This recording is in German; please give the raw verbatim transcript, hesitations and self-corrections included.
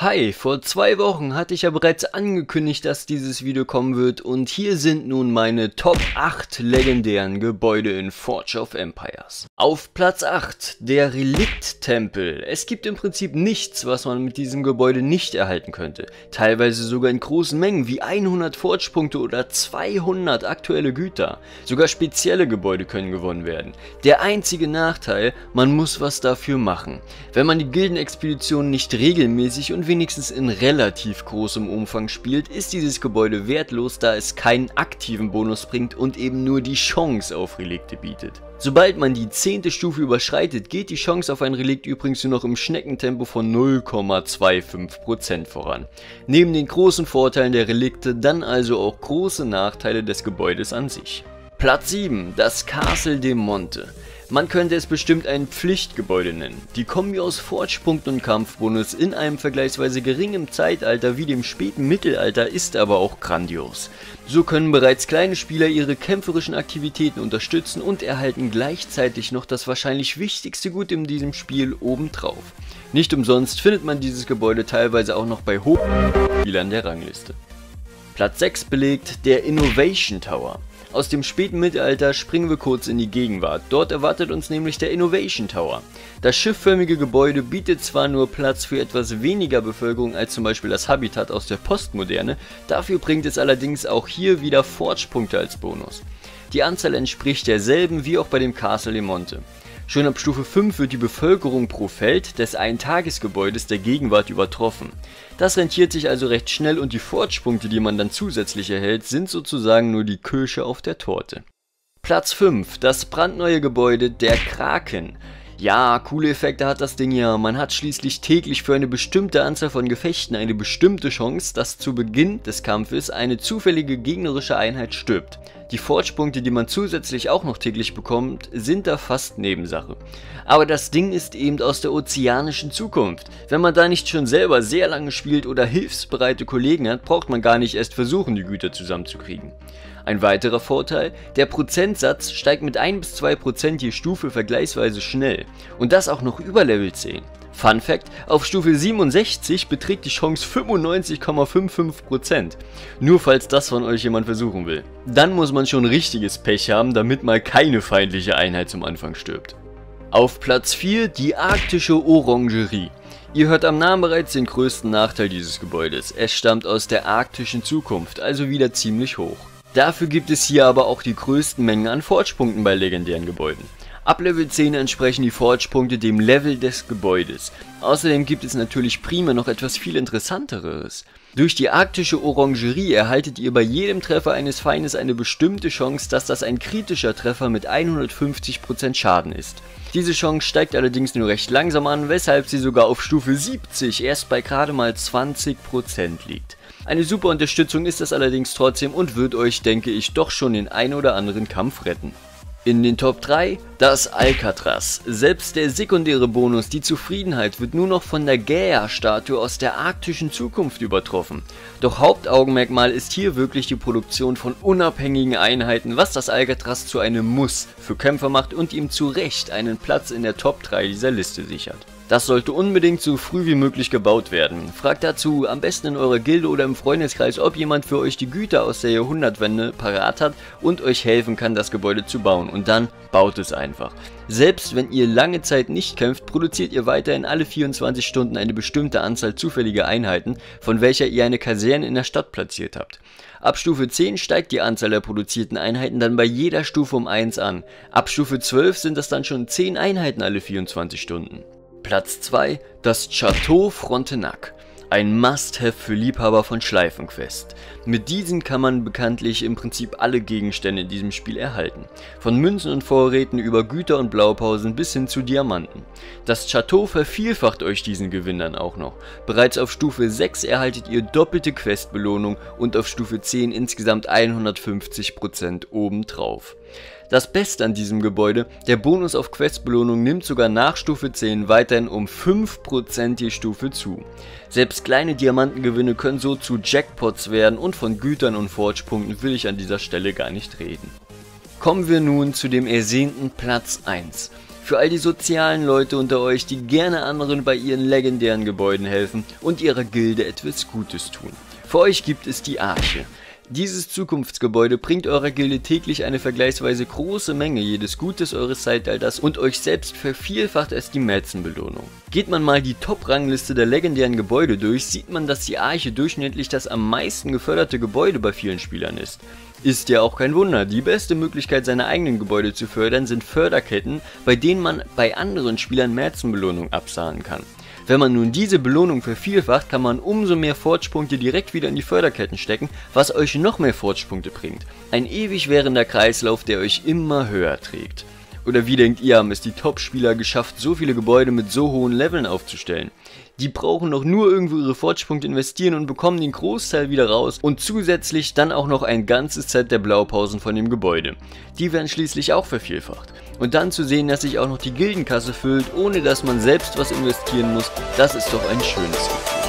Hi, vor zwei Wochen hatte ich ja bereits angekündigt, dass dieses Video kommen wird und hier sind nun meine Top acht legendären Gebäude in Forge of Empires. Auf Platz acht, der Relikt-Tempel. Es gibt im Prinzip nichts, was man mit diesem Gebäude nicht erhalten könnte. Teilweise sogar in großen Mengen wie hundert Forge-Punkte oder zweihundert aktuelle Güter. Sogar spezielle Gebäude können gewonnen werden. Der einzige Nachteil, man muss was dafür machen. Wenn man die Gildenexpeditionen nicht regelmäßig und wenigstens in relativ großem Umfang spielt, ist dieses Gebäude wertlos, da es keinen aktiven Bonus bringt und eben nur die Chance auf Relikte bietet. Sobald man die zehnte Stufe überschreitet, geht die Chance auf ein Relikt übrigens nur noch im Schneckentempo von null Komma fünfundzwanzig Prozent voran. Neben den großen Vorteilen der Relikte dann also auch große Nachteile des Gebäudes an sich. Platz sieben, das Castle de Monte. Man könnte es bestimmt ein Pflichtgebäude nennen. Die Kombi aus Forge-Punkten und Kampfbonus in einem vergleichsweise geringen Zeitalter wie dem späten Mittelalter ist aber auch grandios. So können bereits kleine Spieler ihre kämpferischen Aktivitäten unterstützen und erhalten gleichzeitig noch das wahrscheinlich wichtigste Gut in diesem Spiel obendrauf. Nicht umsonst findet man dieses Gebäude teilweise auch noch bei hohen Spielern der Rangliste. Platz sechs belegt der Innovation Tower. Aus dem späten Mittelalter springen wir kurz in die Gegenwart. Dort erwartet uns nämlich der Innovation Tower. Das schiffförmige Gebäude bietet zwar nur Platz für etwas weniger Bevölkerung als zum Beispiel das Habitat aus der Postmoderne, dafür bringt es allerdings auch hier wieder Forge-Punkte als Bonus. Die Anzahl entspricht derselben wie auch bei dem Castle de Monte. Schon ab Stufe fünf wird die Bevölkerung pro Feld des Eintagesgebäudes der Gegenwart übertroffen. Das rentiert sich also recht schnell und die Forge-Punkte, die man dann zusätzlich erhält, sind sozusagen nur die Kirsche auf der Torte. Platz fünf, das brandneue Gebäude der Kraken. Ja, coole Effekte hat das Ding ja, man hat schließlich täglich für eine bestimmte Anzahl von Gefechten eine bestimmte Chance, dass zu Beginn des Kampfes eine zufällige gegnerische Einheit stirbt. Die Forge-Punkte, die man zusätzlich auch noch täglich bekommt, sind da fast Nebensache. Aber das Ding ist eben aus der ozeanischen Zukunft. Wenn man da nicht schon selber sehr lange spielt oder hilfsbereite Kollegen hat, braucht man gar nicht erst versuchen, die Güter zusammenzukriegen. Ein weiterer Vorteil, der Prozentsatz steigt mit ein bis zwei Prozent je Stufe vergleichsweise schnell. Und das auch noch über Level zehn. Fun Fact, auf Stufe siebenundsechzig beträgt die Chance fünfundneunzig Komma fünfundfünfzig Prozent. Nur falls das von euch jemand versuchen will. Dann muss man schon richtiges Pech haben, damit mal keine feindliche Einheit zum Anfang stirbt. Auf Platz vier die arktische Orangerie. Ihr hört am Namen bereits den größten Nachteil dieses Gebäudes. Es stammt aus der arktischen Zukunft, also wieder ziemlich hoch. Dafür gibt es hier aber auch die größten Mengen an Forge-Punkten bei legendären Gebäuden. Ab Level zehn entsprechen die Forge-Punkte dem Level des Gebäudes. Außerdem gibt es natürlich prima noch etwas viel Interessanteres. Durch die arktische Orangerie erhaltet ihr bei jedem Treffer eines Feindes eine bestimmte Chance, dass das ein kritischer Treffer mit hundertfünfzig Prozent Schaden ist. Diese Chance steigt allerdings nur recht langsam an, weshalb sie sogar auf Stufe siebzig erst bei gerade mal zwanzig Prozent liegt. Eine super Unterstützung ist das allerdings trotzdem und wird euch, denke ich, doch schon den ein oder anderen Kampf retten. In den Top drei das Alcatraz. Selbst der sekundäre Bonus, die Zufriedenheit, wird nur noch von der Gaia-Statue aus der arktischen Zukunft übertroffen. Doch Hauptaugenmerkmal ist hier wirklich die Produktion von unabhängigen Einheiten, was das Alcatraz zu einem Muss für Kämpfer macht und ihm zu Recht einen Platz in der Top drei dieser Liste sichert. Das sollte unbedingt so früh wie möglich gebaut werden. Fragt dazu am besten in eurer Gilde oder im Freundeskreis, ob jemand für euch die Güter aus der Jahrhundertwende parat hat und euch helfen kann, das Gebäude zu bauen. Und dann baut es einfach. Selbst wenn ihr lange Zeit nicht kämpft, produziert ihr weiterhin alle vierundzwanzig Stunden eine bestimmte Anzahl zufälliger Einheiten, von welcher ihr eine Kaserne in der Stadt platziert habt. Ab Stufe zehn steigt die Anzahl der produzierten Einheiten dann bei jeder Stufe um eins an. Ab Stufe zwölf sind das dann schon zehn Einheiten alle vierundzwanzig Stunden. Platz zwei, das Château Frontenac. Ein Must-Have für Liebhaber von Schleifenquest. Mit diesen kann man bekanntlich im Prinzip alle Gegenstände in diesem Spiel erhalten. Von Münzen und Vorräten über Güter und Blaupausen bis hin zu Diamanten. Das Château vervielfacht euch diesen Gewinn dann auch noch. Bereits auf Stufe sechs erhaltet ihr doppelte Questbelohnung und auf Stufe zehn insgesamt hundertfünfzig Prozent obendrauf. Das Beste an diesem Gebäude, der Bonus auf Questbelohnung nimmt sogar nach Stufe zehn weiterhin um fünf Prozent je Stufe zu. Selbst kleine Diamantengewinne können so zu Jackpots werden und von Gütern und Forge-Punkten will ich an dieser Stelle gar nicht reden. Kommen wir nun zu dem ersehnten Platz eins. Für all die sozialen Leute unter euch, die gerne anderen bei ihren legendären Gebäuden helfen und ihrer Gilde etwas Gutes tun. Für euch gibt es die Arche. Dieses Zukunftsgebäude bringt eurer Gilde täglich eine vergleichsweise große Menge jedes Gutes eures Zeitalters und euch selbst vervielfacht als die Mäzenbelohnung. Geht man mal die Top-Rangliste der legendären Gebäude durch, sieht man, dass die Arche durchschnittlich das am meisten geförderte Gebäude bei vielen Spielern ist. Ist ja auch kein Wunder, die beste Möglichkeit seine eigenen Gebäude zu fördern sind Förderketten, bei denen man bei anderen Spielern Mäzenbelohnung absahnen kann. Wenn man nun diese Belohnung vervielfacht, kann man umso mehr Fortschrittspunkte direkt wieder in die Förderketten stecken, was euch noch mehr Fortschrittspunkte bringt. Ein ewig währender Kreislauf, der euch immer höher trägt. Oder wie denkt ihr, haben es die Top-Spieler geschafft, so viele Gebäude mit so hohen Leveln aufzustellen? Die brauchen noch nur irgendwo ihre Fortschrittspunkte investieren und bekommen den Großteil wieder raus und zusätzlich dann auch noch ein ganzes Set der Blaupausen von dem Gebäude. Die werden schließlich auch vervielfacht. Und dann zu sehen, dass sich auch noch die Gildenkasse füllt, ohne dass man selbst was investieren muss, das ist doch ein schönes Gefühl.